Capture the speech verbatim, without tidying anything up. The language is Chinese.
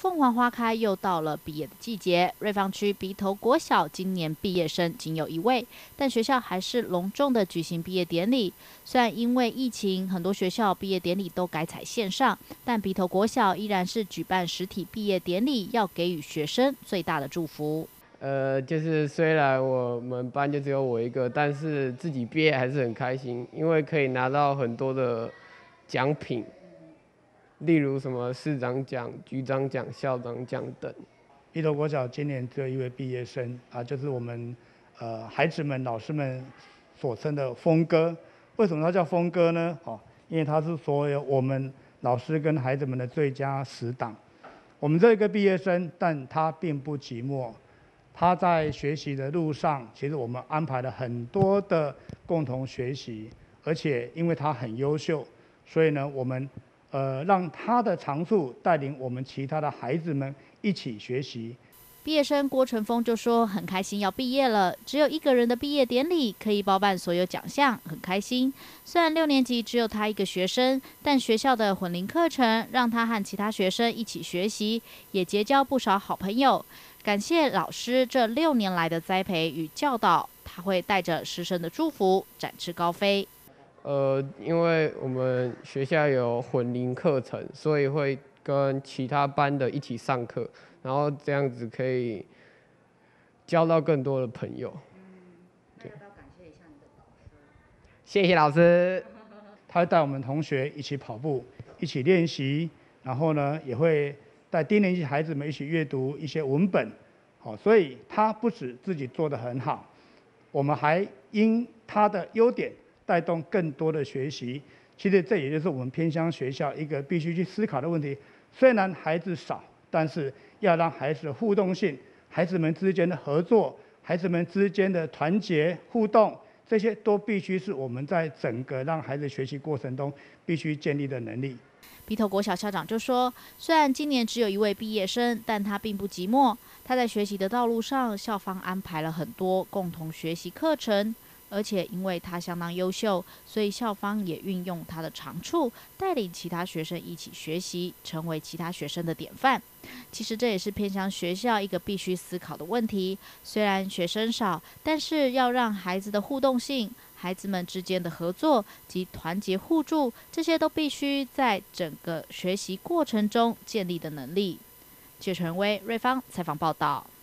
凤凰花开，又到了毕业的季节。瑞芳区鼻头国小今年毕业生仅有一位，但学校还是隆重的举行毕业典礼。虽然因为疫情，很多学校毕业典礼都改采线上，但鼻头国小依然是举办实体毕业典礼，要给予学生最大的祝福。 呃，就是虽然我们班就只有我一个，但是自己毕业还是很开心，因为可以拿到很多的奖品。例如什么市长奖、局长奖、校长奖等。 鼻头国小今年只有一位毕业生啊，就是我们呃孩子们、老师们所称的峰哥。为什么他叫峰哥呢？哦，因为他是所有我们老师跟孩子们的最佳死党。我们这个毕业生，但他并不寂寞。他在学习的路上，其实我们安排了很多的共同学习，而且因为他很优秀，所以呢，我们。呃，让他的长处带领我们其他的孩子们一起学习。 毕业生郭成峰就说：“很开心要毕业了，只有一个人的毕业典礼可以包办所有奖项，很开心。虽然六年级只有他一个学生，但学校的混龄课程让他和其他学生一起学习，也结交不少好朋友。感谢老师这六年来的栽培与教导，他会带着师生的祝福展翅高飞。” 呃，因为我们学校有混龄课程，所以会跟其他班的一起上课，然后这样子可以交到更多的朋友。 嗯，那要不要感谢一下你的导师？ 谢谢老师。 他会带我们同学一起跑步，一起练习，然后呢，也会带低年级孩子们一起阅读一些文本。好，所以他不止自己做得很好，我们还因他的优点。带动更多的学习，其实这也就是我们偏乡学校一个必须去思考的问题。虽然孩子少，但是要让孩子的互动性、孩子们之间的合作、孩子们之间的团结互动，这些都必须是我们在整个让孩子学习过程中必须建立的能力。 鼻头国小校长就说：“虽然今年只有一位毕业生，但他并不寂寞。他在学习的道路上，校方安排了很多共同学习课程。”而且因为他相当优秀，所以校方也运用他的长处，带领其他学生一起学习，成为其他学生的典范。其实这也是偏乡学校一个必须思考的问题。虽然学生少，但是要让孩子的互动性、孩子们之间的合作及团结互助，这些都必须在整个学习过程中建立的能力。谢纯威、瑞芳采访报道。